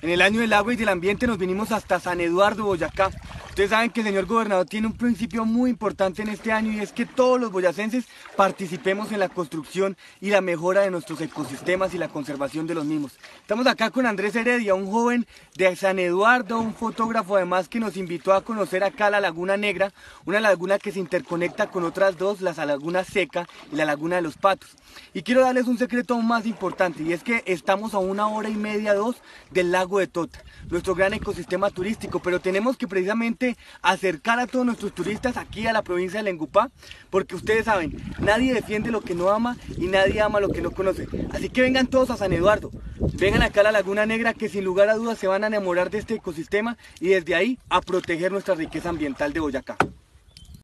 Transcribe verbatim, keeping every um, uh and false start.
En el año del agua y del ambiente nos vinimos hasta San Eduardo, Boyacá. Ustedes saben que el señor gobernador tiene un principio muy importante en este año y es que todos los boyacenses participemos en la construcción y la mejora de nuestros ecosistemas y la conservación de los mismos. Estamos acá con Andrés Heredia, un joven de San Eduardo, un fotógrafo además que nos invitó a conocer acá la Laguna Negra, una laguna que se interconecta con otras dos, la Laguna Seca y la Laguna de los Patos. Y quiero darles un secreto aún más importante y es que estamos a una hora y media, dos, del lago de Tota, nuestro gran ecosistema turístico, pero tenemos que precisamente acercar a todos nuestros turistas aquí a la provincia de Lengupá, porque ustedes saben, nadie defiende lo que no ama y nadie ama lo que no conoce. Así que vengan todos a San Eduardo, vengan acá a la Laguna Negra, que sin lugar a dudas se van a enamorar de este ecosistema y desde ahí a proteger nuestra riqueza ambiental de Boyacá.